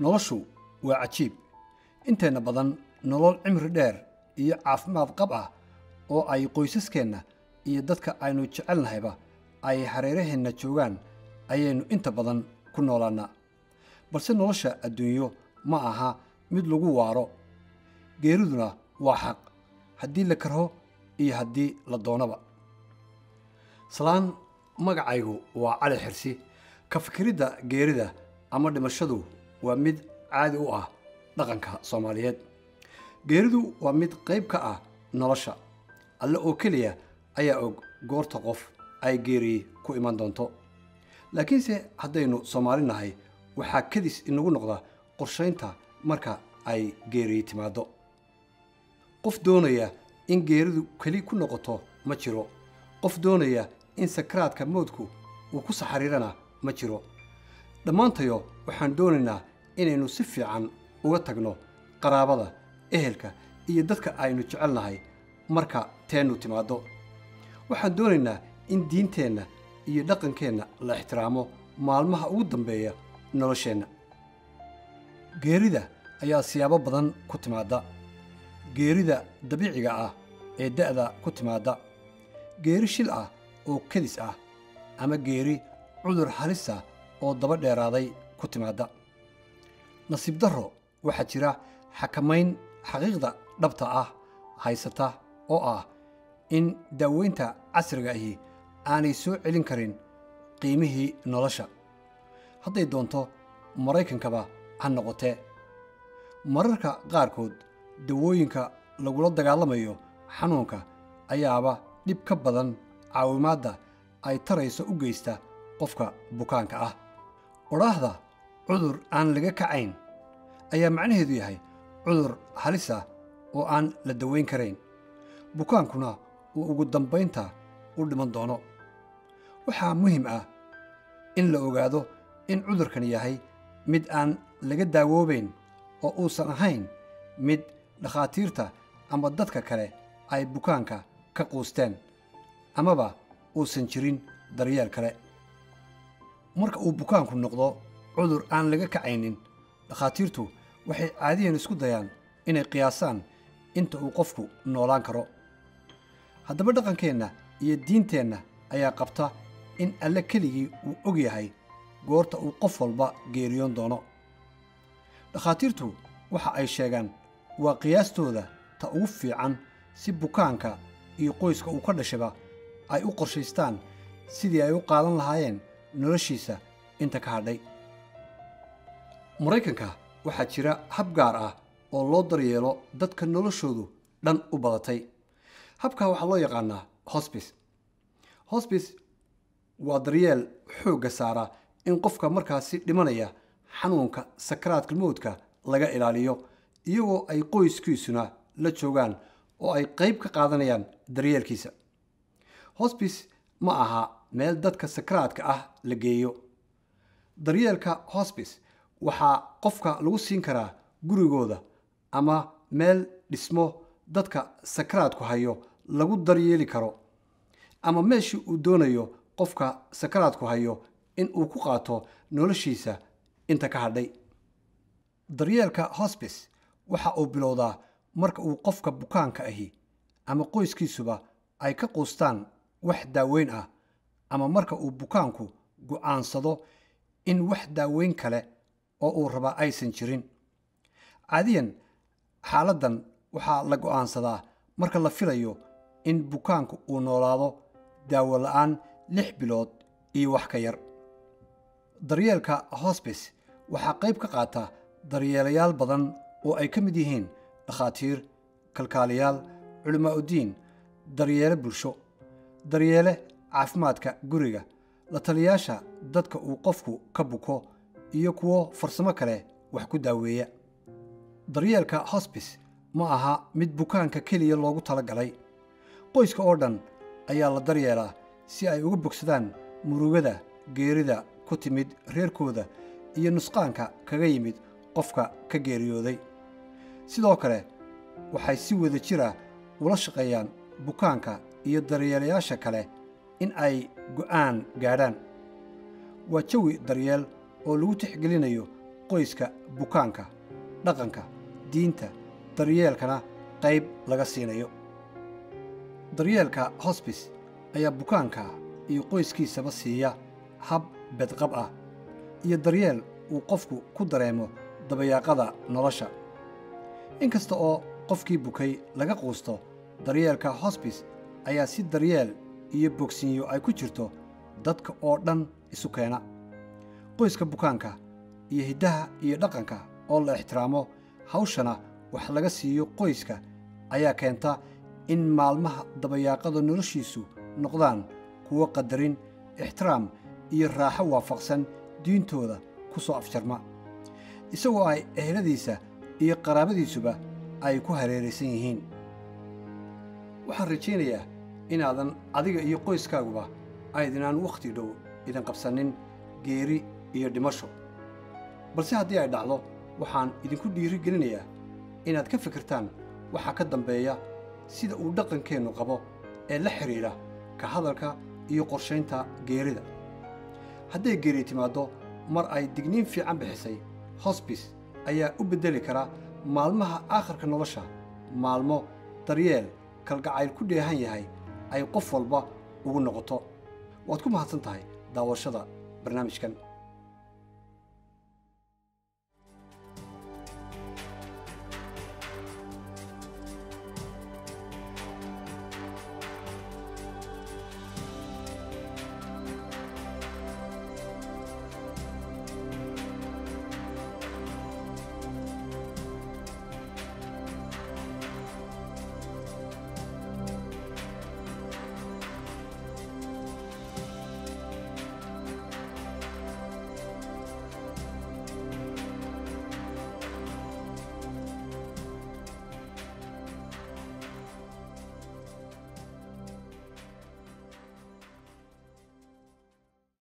noloshu waa cajiib inteena badan nolol cimri dheer iyo caafimaad qab ah oo ay qoysaskeenna iyo dadka aynu jecelnahayba ay hareeraheenna joogaan ayaynu inta badan ku noolaannaa balse nolosha adduunyo ma aha mid lagu waaro geeriduna waa xaq haddii la karho iyo haddii la doonaba salaan magacaygu waa cali xirsi ka fikiridda geerida ama dhimashadu waa mid caadi u ah dhaqanka Soomaaliyeed geeridu waa mid qayb ka ah nolosha alle oo kaliya ayaa og goorta qof ay geeri ku iman doonto laakiinse haddaynu Soomaali nahay waxaa kadis inagu noqda qorsheynta marka ay geeri timaado qof doonaya in geeridu kali ku noqoto ma jiro qof doonaya in sakraadka moodku uu ku saxariirana ma jiro dhammaantayo waxaan doonaynaa inaynu si fiican uga tagno qaraabada ehelka iyo dadka aynu jecelnahay marka teenu timaado waxaan doonaynaa in diinteenna iyo dhaqankeenna la ixtiraamo maalmaha ugu dambeeya nolosheenna geerida ayaa siyaabo badan ku timaada geerida dabiiciga ah ee da'da ku timaada geeri shil ah oo kadis ah ama geeri cudur halis ah oo daba dheeraaday ku timaada nasiib darro waxaa jira xakamayn xaqiiqda dhabta ah haysata oo ah in daaweynta casriga ahi aanay soo celin karin qiimihii nolosha hadday doonto Maraykankaba ha noqotee mararka qaarkood dawooyinka lagula dagaalamayo xanuunka ayaaba dhib ka badan caawimaadda ay tarayso u geysta qofka bukaanka ah oraahda cudur aan laga kacayn ayaa macnaheedu yahay cudur halis ah oo aan la daweyn karayn bukaankuna uu ugu dambaynta u dhiman doono waxaa muhiim ah in la ogaado in cudurkan yahay mid aan laga daawoobayn oo uusan ahayn mid dhakhaatiirta ama dadka kale ay bukaanka ka quusteen amaba uusan jirin daryeel kale marka uu bukaanku noqdo cudur aan laga kacaynin dhakhaatiirtu waxay caadiyan isku dayaan inay qiyaasaan inta uu qofku noolaan karo haddaba dhaqankeenna iyo diinteenna ayaa qabta in alle keligii uu og yahay goorta uu qof walba geeriyoon doono dhakhaatiirtu waxa ay sheegaan waa qiyaastooda ta ugu fiican si bukaanka iyo qoyska uu ka dhashaba ay u qorshaystaan sidii ay u qaadan lahaayeen noloshiisa inta ka hadhay Maraykanka waxaa jira hab gaar ah oo loo daryeelo dadka noloshoodu dhan u badatay habka waxaa loo yaqaanaa hospice waa daryeel xoogga saara in qofka markaasi dhimanaya xanuunka sakraadka moodka laga ilaaliyo iyagoo ay qoyskiisuna la joogaan oo ay qayb ka qaadanayaan daryeelkiisa hospice ma aha meel dadka sakraadka ah la geeyo daryeelka hospice waxaa qofka lagu siin karaa gurigooda ama meel dhismo dadka sakraadku hayo lagu daryeeli karo ama meeshii uu doonayo qofka sakraadku hayo in uu ku qaato noloshiisa inta ka hadhay daryeelka hospice waxa uu bilowdaa marka uu qofka bukaanka ahi ama qoyskiisuba ay ka quustaan wax daaweyn ah ama marka uu bukaanku go'aansado in wax daaweyn kale oo uu raba aysan jirin caadiyan xaaladdan waxaa la go'aansadaa marka la filayo in bukaanku uu noolaado daawo la'aan 6 bilood iyo wax ka yar daryeelka hospice waxaa qayb ka qaata daryeelayaal badan oo ay ka mid yihiin dhakhaatiir kalkaaliyaal culimaadudiin daryeele bulsho daryeele caafimaadka guriga la taliyaasha dadka uu qofku ka buko iyo kuwo farsamo kale wax ku daaweeya daryeelka hospice ma aha mid bukaanka keliya loogu talagalay qoyska oo dhan ayaa la daryeelaa si ay uga bogsadaan murugada geerida ku timid reerkooda iyo nusqaanka kaga yimid qofka ka geeriyooday sidoo kale waxay si wada jira ula shaqeeyaan bukaanka iyo daryeelayaasha kale in ay go'aan gaadhaan waa jawi daryeel oo lagu tixgelinayo qoyska bukaanka, dhaqanka, diinta, daryeelkana qayb laga siinayo. daryeelka hospice ayaa bukaanka iyo qoyskiisaba siiya hab bedqab ah iyo daryeel uu qofku ku dareemo dabayaaqada nolosha. inkasta oo qofkii bukay laga quusto, daryeelka hospice ayaa si daryeel iyo bogsiinyo ay ku jirto dadka oo dhan isu keena. qoyska bukaanka iyo hiddaha iyo dhaqanka oo la ixtiraamo, hawshana wax laga siiyo qoyska ayaa keenta in maalmaha dabayaaqada noloshiisu noqdaan kuwo qadarin, ixtiraam iyo raaxo waafaqsan diintooda ku soo afjarma, isagoo ay eheladiisa iyo qaraabadiisuba ay ku hareeraysan yihiin. waxaan rajaynayaa inaadan adiga iyo qoyskaaguba aydinaan wakhti dhow idin qabsanin geeri iyo dhimasho, balse haddii ay dhacdo, waxaan idinku dhiirigelinayaa inaad ka fikirtaan waxa ka dambeeya sida uu dhaqankeennu qabo ee la xidhiidha ka hadalka iyo qorshaynta geerida. hadday geeri timaaddo mar ay digniin fiican bixisay, hospice ayaa u beddeli kara maalmaha aakhirka nolosha maalmo daryeel, kalgacayl ku dheehan yahay ay qof walba ugu noqoto. waad ku mahadsan tahay daawashada barnaamijkan.